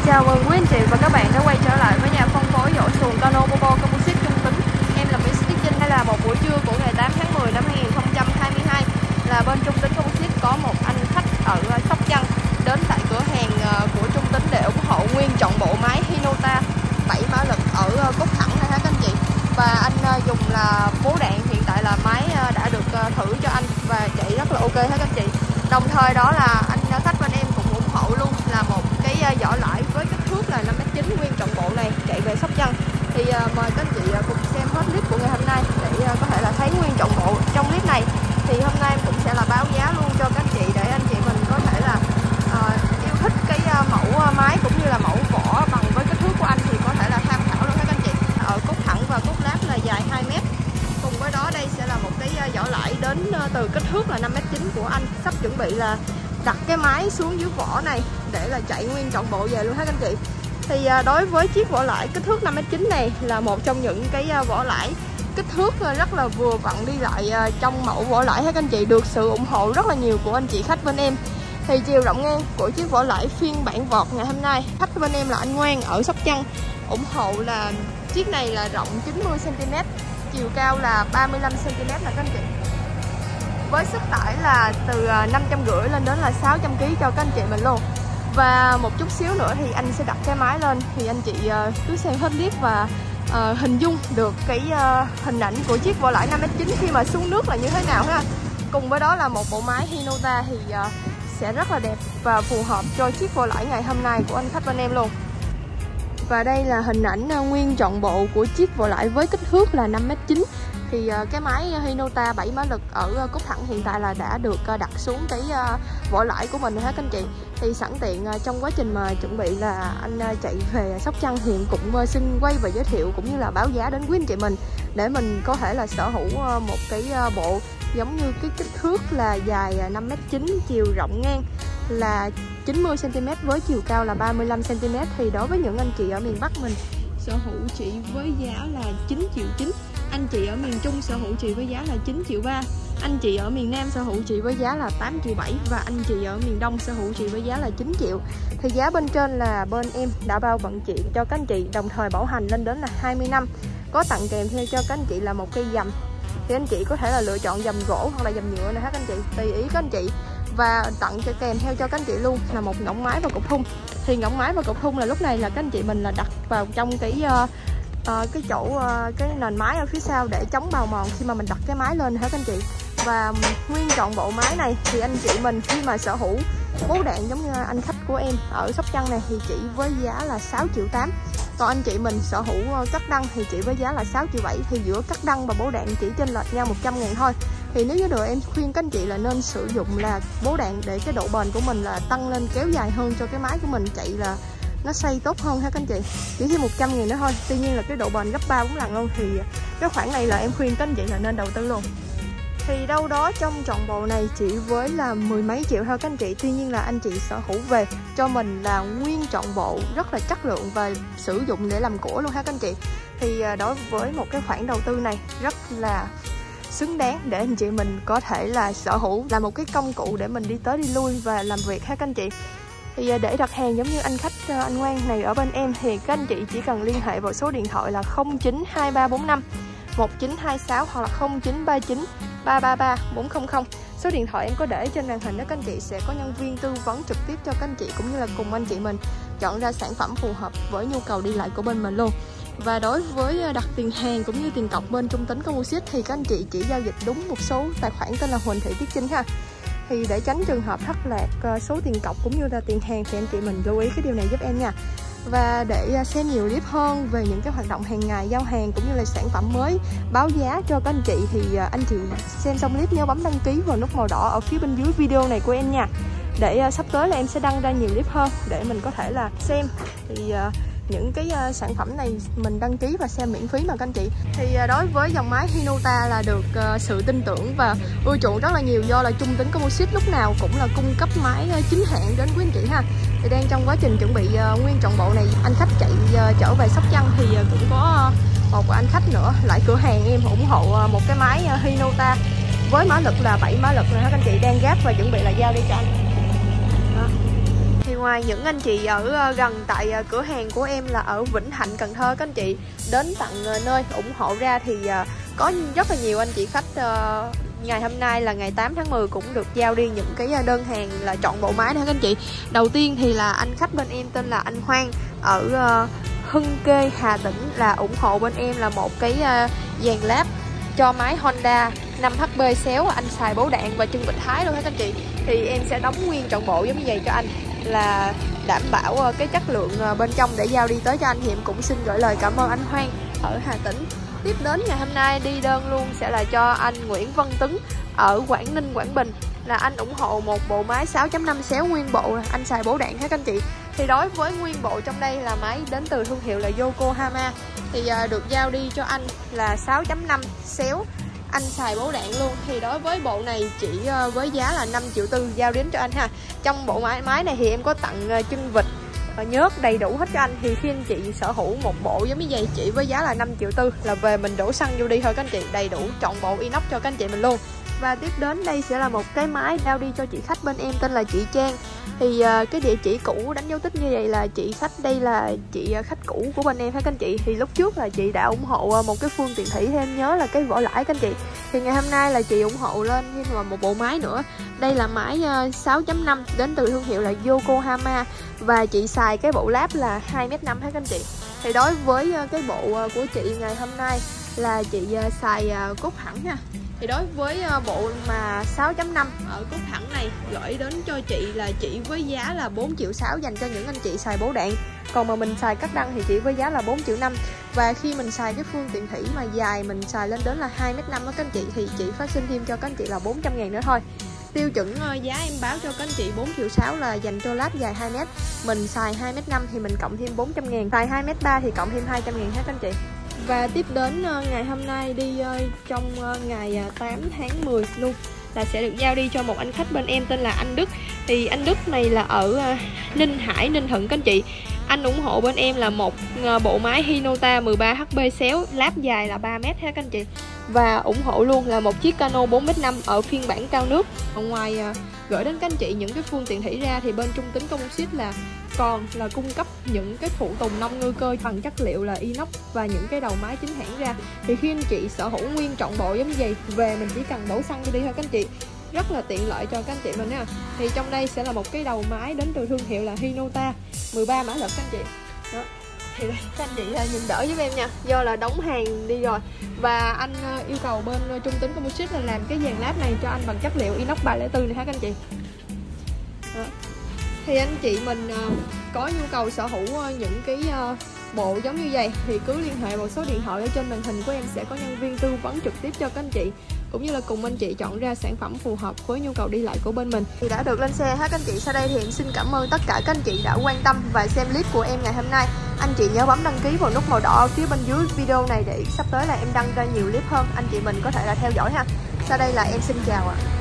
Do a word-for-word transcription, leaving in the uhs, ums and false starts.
Chào mừng quý anh chị và các bạn đã quay trở lại với nhà phân phối vỏ xuồng Tono Bobo Composite Trung Tính. Em là Mỹ Stitching. Đây là một buổi trưa của ngày tám tháng mười năm hai nghìn không trăm hai mươi hai. Là bên Trung Tính Composite có một anh khách ở Sóc Trăng đến tại cửa hàng của Trung Tính để ủng hộ nguyên trọn bộ máy Hinota bảy mã lực ở cốt thẳng này ha các anh chị. Và anh dùng là bố đạn, hiện tại là máy đã được thử cho anh và chạy rất là ok ha các anh chị. Đồng thời đó là anh khách bên em cũng ủng hộ luôn là một cái vỏ lãi với kích thước là năm mét chín nguyên trọn bộ này chạy về Sóc Trăng. Thì uh, mời các anh chị uh, cùng xem hết clip của ngày hôm nay để uh, có thể là thấy nguyên trọn bộ trong clip này. Thì hôm nay em cũng sẽ là báo giá luôn cho các anh chị để anh chị mình có thể là uh, yêu thích cái uh, mẫu uh, máy cũng như là mẫu vỏ bằng với kích thước của anh thì có thể là tham khảo luôn các anh chị. Ở cốt thẳng và cốt láp là dài hai mét. Cùng với đó đây sẽ là một cái uh, vỏ lãi đến uh, từ kích thước là năm mét chín của anh, sắp chuẩn bị là đặt cái máy xuống dưới vỏ này để là chạy nguyên trọn bộ về luôn ha các anh chị. Thì đối với chiếc vỏ lãi kích thước năm mét chín này là một trong những cái vỏ lãi kích thước rất là vừa vặn đi lại trong mẫu vỏ lãi ha các anh chị, được sự ủng hộ rất là nhiều của anh chị khách bên em. Thì chiều rộng ngang của chiếc vỏ lãi phiên bản vọt ngày hôm nay, khách bên em là anh Ngoan ở Sóc Trăng ủng hộ là chiếc này là rộng chín mươi xăng ti mét, chiều cao là ba mươi lăm xăng ti mét là các anh chị. Với sức tải là từ năm trăm rưỡi lên đến là sáu trăm ki lô gam cho các anh chị mình luôn. Và một chút xíu nữa thì anh sẽ đặt cái máy lên thì anh chị uh, cứ xem hết clip và uh, hình dung được cái uh, hình ảnh của chiếc vỏ lãi năm mét chín khi mà xuống nước là như thế nào ha. Cùng với đó là một bộ máy Hinota thì uh, sẽ rất là đẹp và phù hợp cho chiếc vỏ lãi ngày hôm nay của anh khách bên em luôn. Và đây là hình ảnh uh, nguyên trọn bộ của chiếc vỏ lãi với kích thước là năm mét chín. Thì uh, cái máy Hinota bảy mã lực ở uh, cốt thẳng hiện tại là đã được uh, đặt xuống cái uh, vỏ lãi của mình rồi ha các anh chị. Thì sẵn tiện uh, trong quá trình mà chuẩn bị là anh uh, chạy về Sóc Trăng hiện cũng uh, xin quay và giới thiệu cũng như là báo giá đến quý anh chị mình để mình có thể là sở hữu uh, một cái uh, bộ giống như cái kích thước là dài uh, năm mét chín, chiều rộng ngang là chín mươi xăng ti mét với chiều cao là ba mươi lăm xăng ti mét. Thì đối với những anh chị ở miền Bắc mình sở hữu chỉ với giá là chín triệu chín, anh chị ở miền Trung sở hữu chị với giá là chín triệu ba, anh chị ở miền Nam sở hữu chị với giá là tám triệu bảy và anh chị ở miền Đông sở hữu chị với giá là chín triệu. Thì giá bên trên là bên em đã bao vận chuyển cho các anh chị, đồng thời bảo hành lên đến là hai mươi năm, có tặng kèm theo cho các anh chị là một cây dầm. Thì anh chị có thể là lựa chọn dầm gỗ hoặc là dầm nhựa này ha các anh chị, tùy ý các anh chị. Và tặng cho kèm theo cho các anh chị luôn là một ngỗng máy và cục thun. Thì ngỗng máy và cục thun là lúc này là các anh chị mình là đặt vào trong cái uh, uh, cái chỗ uh, cái nền máy ở phía sau để chống bào mòn khi mà mình đặt cái máy lên hả các anh chị. Và nguyên trọn bộ máy này thì anh chị mình khi mà sở hữu bố đạn giống như anh khách của em ở Sóc Trăng này thì chỉ với giá là sáu triệu tám. Còn anh chị mình sở hữu cắt đăng thì chỉ với giá là sáu triệu bảy. Thì giữa cắt đăng và bố đạn chỉ chênh lệch nhau một trăm ngàn thôi. Thì nếu như được em khuyên các anh chị là nên sử dụng là bố đạn để cái độ bền của mình là tăng lên kéo dài hơn cho cái máy của mình chạy là nó xoay tốt hơn ha các anh chị. Chỉ thêm một trăm nghìn nữa thôi. Tuy nhiên là cái độ bền gấp ba bốn lần luôn. Thì cái khoản này là em khuyên các anh chị là nên đầu tư luôn. Thì đâu đó trong trọn bộ này chỉ với là mười mấy triệu thôi các anh chị. Tuy nhiên là anh chị sở hữu về cho mình là nguyên trọn bộ rất là chất lượng và sử dụng để làm của luôn ha các anh chị. Thì đối với một cái khoản đầu tư này rất là xứng đáng để anh chị mình có thể là sở hữu là một cái công cụ để mình đi tới đi lui và làm việc ha các anh chị. Thì để đặt hàng giống như anh khách anh Ngoan này ở bên em thì các anh chị chỉ cần liên hệ vào số điện thoại là không chín hai ba bốn năm một chín hai sáu hoặc là không chín ba chín ba ba ba bốn không không. Số điện thoại em có để trên màn hình đó, các anh chị sẽ có nhân viên tư vấn trực tiếp cho các anh chị cũng như là cùng anh chị mình chọn ra sản phẩm phù hợp với nhu cầu đi lại của bên mình luôn. Và đối với đặt tiền hàng cũng như tiền cọc bên Trung Tính Composite thì các anh chị chỉ giao dịch đúng một số tài khoản tên là Huỳnh Thị Tuyết Trinh ha. Thì để tránh trường hợp thất lạc số tiền cọc cũng như là tiền hàng thì anh chị mình lưu ý cái điều này giúp em nha. Và để xem nhiều clip hơn về những cái hoạt động hàng ngày giao hàng cũng như là sản phẩm mới báo giá cho các anh chị thì anh chị xem xong clip nhớ bấm đăng ký vào nút màu đỏ ở phía bên dưới video này của em nha. Để sắp tới là em sẽ đăng ra nhiều clip hơn để mình có thể là xem thì những cái uh, sản phẩm này mình đăng ký và xem miễn phí mà các anh chị. Thì uh, đối với dòng máy Hinota là được uh, sự tin tưởng và ưa chuộng rất là nhiều do là Trung Tính Composite lúc nào cũng là cung cấp máy uh, chính hãng đến quý anh chị ha. Thì đang trong quá trình chuẩn bị uh, nguyên trọn bộ này, anh khách chạy uh, trở về Sóc Trăng thì uh, cũng có uh, một anh khách nữa lại cửa hàng em ủng hộ uh, một cái máy uh, Hinota với mã lực là bảy mã lực rồi ha các anh chị, đang gáp và chuẩn bị là giao đi cho anh. Đó. Thì ngoài những anh chị ở gần tại cửa hàng của em là ở Vĩnh Thạnh, Cần Thơ các anh chị đến tận nơi ủng hộ ra thì có rất là nhiều anh chị khách ngày hôm nay là ngày tám tháng mười cũng được giao đi những cái đơn hàng là chọn bộ máy đó các anh chị. Đầu tiên thì là anh khách bên em tên là anh Hoang ở Hưng Kê, Hà Tĩnh là ủng hộ bên em là một cái dàn láp cho máy Honda năm H B xéo, anh xài bấu đạn và chân vịt Thái luôn các anh chị. Thì em sẽ đóng nguyên trọn bộ giống như vậy cho anh là đảm bảo cái chất lượng bên trong để giao đi tới cho anh. Thì em cũng xin gửi lời cảm ơn anh Hoang ở Hà Tĩnh. Tiếp đến ngày hôm nay đi đơn luôn sẽ là cho anh Nguyễn Văn Tấn ở Quảng Ninh, Quảng Bình là anh ủng hộ một bộ máy sáu chấm năm xéo nguyên bộ, anh xài bấu đạn hết các anh chị. Thì đối với nguyên bộ trong đây là máy đến từ thương hiệu là Yokohama thì được giao đi cho anh là sáu chấm năm xéo, anh xài bấu đạn luôn. Thì đối với bộ này chỉ với giá là năm triệu tư giao đến cho anh ha. Trong bộ máy máy này thì em có tặng chân vịt nhớt đầy đủ hết cho anh. Thì khi anh chị sở hữu một bộ giống như vậy chỉ với giá là năm triệu tư là về mình đổ xăng vô đi thôi các anh chị, đầy đủ trọn bộ inox cho các anh chị mình luôn. Và tiếp đến đây sẽ là một cái máy giao đi cho chị khách bên em tên là chị Trang. Thì uh, cái địa chỉ cũ đánh dấu tích như vậy là chị khách đây là chị uh, khách cũ của bên em ha các anh chị. Thì lúc trước là chị đã ủng hộ uh, một cái phương tiện thủy, thêm nhớ là cái vỏ lãi các anh chị. Thì ngày hôm nay là chị ủng hộ lên thêm là một bộ máy nữa. Đây là máy uh, sáu chấm năm đến từ thương hiệu là Yokohama và chị xài cái bộ láp là hai mét năm ha các anh chị. Thì đối với uh, cái bộ uh, của chị ngày hôm nay là chị uh, xài uh, cốt thẳng nha. Thì đối với bộ mà sáu chấm năm ở cốt thẳng này gửi đến cho chị là chỉ với giá là bốn triệu sáu dành cho những anh chị xài bấu đạn. Còn mà mình xài cắt đăng thì chỉ với giá là bốn triệu năm. Và khi mình xài cái phương tiện thủy mà dài mình xài lên đến là hai mét năm đó các anh chị thì chị phát sinh thêm cho các anh chị là bốn trăm ngàn nữa thôi. Tiêu chuẩn giá em báo cho các anh chị bốn triệu sáu là dành cho láp dài hai mét. Mình xài hai mét năm thì mình cộng thêm bốn trăm ngàn, xài hai mét ba thì cộng thêm hai trăm ngàn hết các anh chị. Và tiếp đến ngày hôm nay đi trong ngày tám tháng mười luôn là sẽ được giao đi cho một anh khách bên em tên là anh Đức. Thì anh Đức này là ở Ninh Hải, Ninh Thuận các anh chị. Anh ủng hộ bên em là một bộ máy Hinota mười ba H B xéo, láp dài là ba mét ha các anh chị. Và ủng hộ luôn là một chiếc cano bốn mét năm ở phiên bản cao nước. Ở ngoài gửi đến các anh chị những cái phương tiện thủy ra thì bên Trung Tính Composite là còn là cung cấp những cái phụ tùng nông ngư cơ bằng chất liệu là inox và những cái đầu máy chính hãng ra. Thì khi anh chị sở hữu nguyên trọn bộ giống như vậy về mình chỉ cần đổ xăng đi thôi các anh chị, rất là tiện lợi cho các anh chị mình nha. Thì trong đây sẽ là một cái đầu máy đến từ thương hiệu là Hinota mười ba mã lực các anh chị đó. Thì đây, các anh chị nhìn đỡ giúp em nha, do là đóng hàng đi rồi. Và anh yêu cầu bên Trung Tính Composite là làm cái dàn láp này cho anh bằng chất liệu inox ba không bốn này ha các anh chị đó. Thì anh chị mình uh, có nhu cầu sở hữu uh, những cái uh, bộ giống như vậy thì cứ liên hệ một số điện thoại ở trên màn hình của em, sẽ có nhân viên tư vấn trực tiếp cho các anh chị cũng như là cùng anh chị chọn ra sản phẩm phù hợp với nhu cầu đi lại của bên mình. Thì đã được lên xe hết các anh chị. Sau đây thì em xin cảm ơn tất cả các anh chị đã quan tâm và xem clip của em ngày hôm nay. Anh chị nhớ bấm đăng ký vào nút màu đỏ ở phía bên dưới video này để sắp tới là em đăng ra nhiều clip hơn, anh chị mình có thể là theo dõi ha. Sau đây là em xin chào ạ.